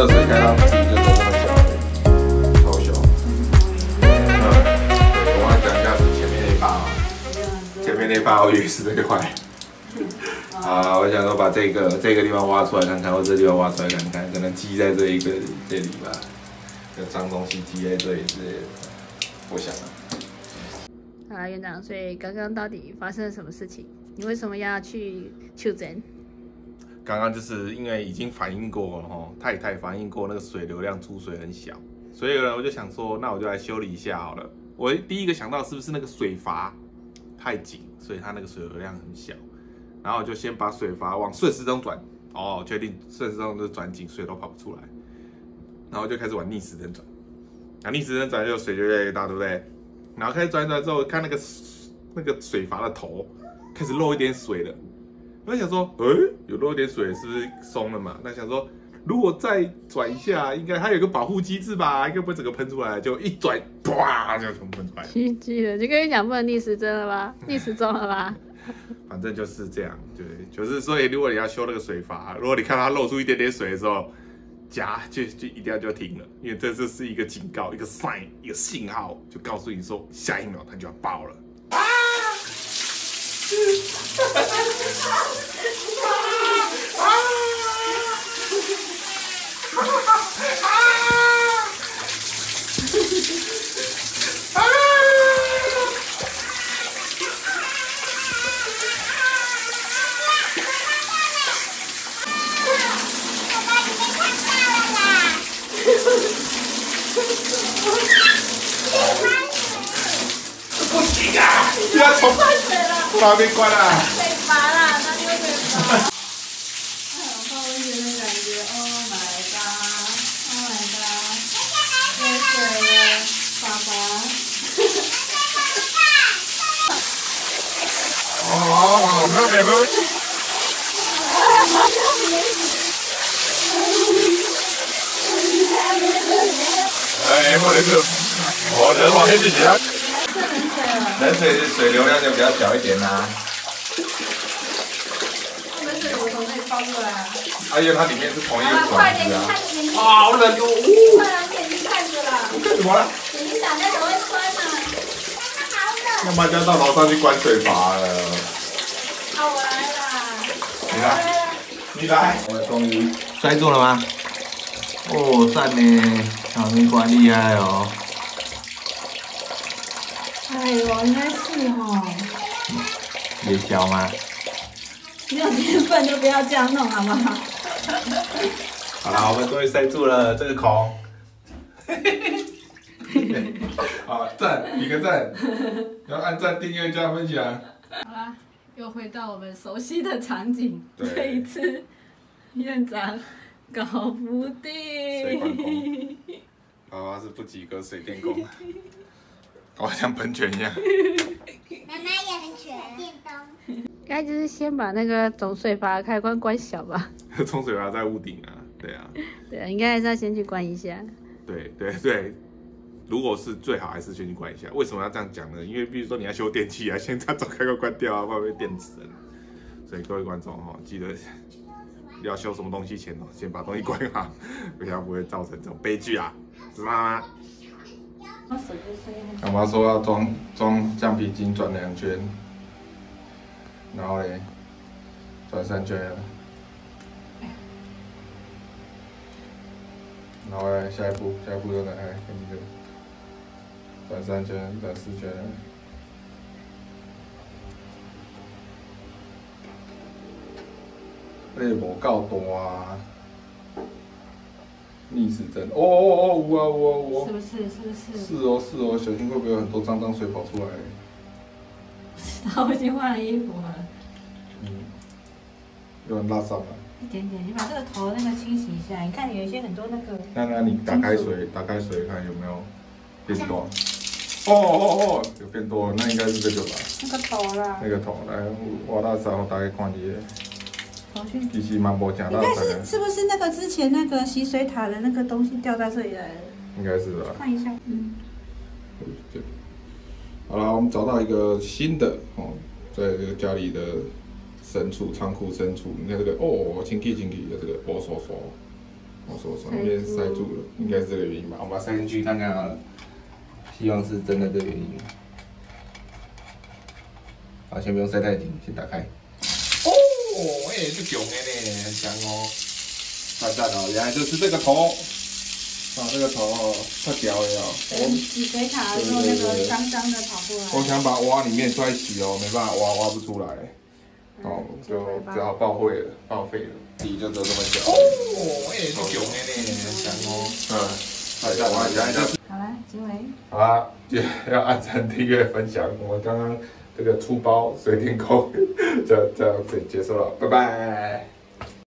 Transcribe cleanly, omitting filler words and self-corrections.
热水开到底就只有这么小而已，超小。对，我要讲一下是前面那把嘛，前面那把我以为是这块。好，我想说把这个地方挖出来看看，或者这地方挖出来看看，可能积在这里吧，有脏东西积在这里之类的，我想啊。 好啦，园长，所以刚刚到底发生了什么事情？你为什么要去求诊？ 刚刚就是因为已经反映过了哈，太太反映过那个水流量出水很小，所以呢我就想说，那我就来修理一下好了。我第一个想到是不是那个水阀太紧，所以它那个水流量很小，然后我就先把水阀往顺时钟转，哦，确定顺时钟就转紧，水都跑不出来，然后就开始往逆时针转，逆时针转就水就越来越大，对不对？然后开始转之后，看那个水阀的头开始漏一点水了。我想说，有漏点水是不是松了嘛？那想说，如果再转一下，应该还有个保护机制吧，应该不会整个喷出来，就一转，啪就全部喷出来。 GG 了，就跟你讲不能逆时针了吧？逆时钟了吧？ 反正就是这样，对，就是所以如果你要修那个水阀，如果你看它漏出一点点水的时候，夹就一定要就停了，因为这是一个警告，一个 sign， 一个信号，就告诉你说下一秒它就要爆了。不行啊！不要从把门关了。 水阀啦，那就水阀。哎呦，泡温泉的感觉 ，Oh my god，Oh my god， 热水了，爸爸。 哦，那边不。哎，我的个，我人往前进去啊！冷水水流量就比较小一点啦。 冷水我从这里爆出来啊！ 因为它里面是同一个快点， 管子啊。 你看眼睛。 好冷哦！ 快点，眼睛看着啦。 干什么了？ 眼睛打开才会穿啊。好冷。 要不然就要到楼上去关水阀了。 好，我来啦。 你来，你来。我终于摔住了吗？哦，赞呢，小蜜瓜厉害哦。 哎呦，应该是哦。 也小吗？ 没有天分就不要这样弄，好不好？ 好了，我们终于塞住了这个孔。好，赞，比个赞，要按赞、订阅、加分享。 好啦，又回到我们熟悉的场景。 对这一次，院长搞不水管工定。 爸爸是不及格水电工，搞得像喷泉一样。 妈妈也很喜欢电动。 应该就是先把那个总水阀开关关小吧。 冲水阀在屋顶啊，对啊， 对啊，应该还是要先去关一下。 对，如果是最好还是先去关一下。为什么要这样讲呢？因为比如说你要修电器啊，先把总开关关掉啊，不然会电死人。所以各位观众哈，记得要修什么东西前哦，先把东西关好，不然不会造成这种悲剧啊，知道吗？妈妈说要装橡皮筋转2圈，然后嘞转3圈，然后嘞下一步就来给你这个转3圈，转4圈。你无够大啊！逆时针，哦，有啊。 是不是？ 是哦，小心会不会有很多脏水跑出来？ 我已经换了衣服了。 有很拉伤啊。 一点点，你把这个头那个清洗一下，你看有一些很多那个。 那你打开水看有没有变多？哦，有变多，那应该是这个吧？ 那个头啦。 那个头，来我拉伤，我大概看一下。其实蛮无正应该是不是那个之前那个洗水塔的那个东西掉在这里来了？ 应该是吧。 看一下， 好了，我们找到一个新的哦，在这个家里的深处仓库深处，你看这个哦，清气的这个哦嗖嗖， 我手上面塞住了，应该是这个原因吧？我把它塞进去看看好了，希望是真的这个原因。好，先不用塞太紧，先打开。哦，这囧的呢，很强哦，太赞了！原来就是这个头，这个头太屌了哦。 洗水塔的时候，那个脏脏的跑过来。 我想把挖里面摔洗哦，没办法挖不出来。哦，就只好报废了，底就只有这么小。哦，这囧的呢，很强哦。太赞了！原来就是。 好了，结尾。 好啦，要按赞、订阅、分享。我们刚刚这个粗包水电工就这样子结束了，拜拜。